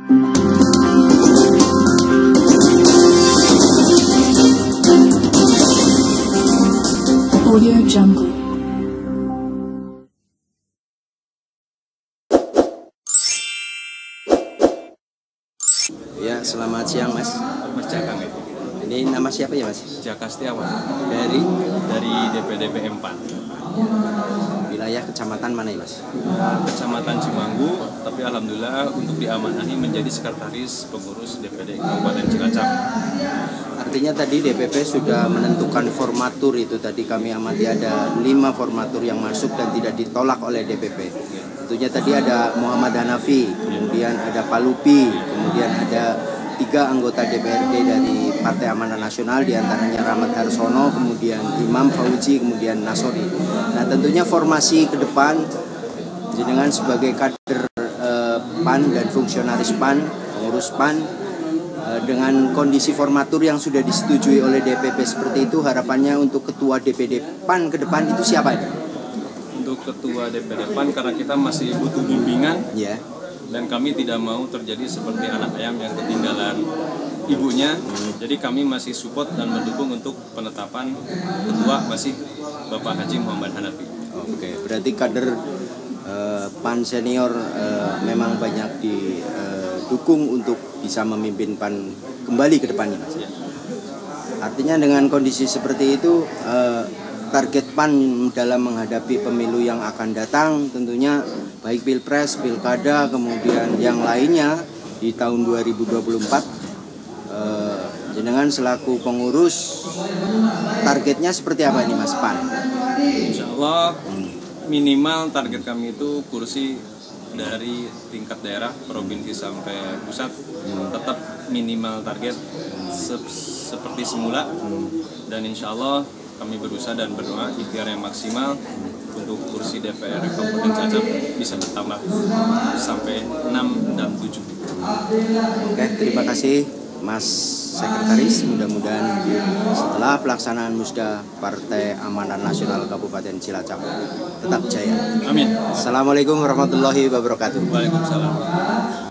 Audio Jungle. Ya, selamat siang Mas. Mas Jaka, Ini nama siapa ya Mas? Jaka Setiawan Dari DPDP 4 wilayah kecamatan mana ya Mas? Kecamatan Cimanggu, tapi alhamdulillah untuk diamanahi menjadi sekretaris pengurus DPD Kabupaten Cilacap. Artinya tadi DPP sudah menentukan formatur itu, tadi kami amati ada 5 formatur yang masuk dan tidak ditolak oleh DPP. Tentunya tadi ada Muhammad Hanafi, kemudian ada Palupi, kemudian ada 3 anggota DPRD dari Partai Amanat Nasional, diantaranya Rahmat Harsono, kemudian Imam Fauzi, kemudian Nasori. Nah tentunya formasi ke depan, jenengan sebagai kader PAN dan fungsionaris PAN, pengurus PAN, dengan kondisi formatur yang sudah disetujui oleh DPP seperti itu, harapannya untuk ketua DPD PAN ke depan itu siapa ya? Untuk ketua DPD PAN, karena kita masih butuh bimbingan, Ya. dan kami tidak mau terjadi seperti anak ayam yang ketinggalan ibunya. Jadi kami masih support dan mendukung untuk penetapan ketua masih Bapak Haji Muhammad Hanafi. Oke, berarti kader PAN senior memang banyak didukung untuk bisa memimpin PAN kembali ke depannya Mas. Ya. Artinya dengan kondisi seperti itu, target PAN dalam menghadapi pemilu yang akan datang tentunya baik Pilpres, Pilkada, kemudian yang lainnya di tahun 2024, jenengan selaku pengurus targetnya seperti apa ini Mas PAN? Insya Allah minimal target kami itu kursi dari tingkat daerah, provinsi sampai pusat tetap minimal target seperti semula, dan insya Allah kami berusaha dan berdoa ikhtiar yang maksimal untuk kursi DPR Kabupaten Cilacap bisa bertambah sampai 6 dan 7. Oke, terima kasih Mas Sekretaris. Mudah-mudahan setelah pelaksanaan Musda Partai Amanat Nasional Kabupaten Cilacap tetap jaya. Amin. Assalamualaikum warahmatullahi wabarakatuh. Waalaikumsalam.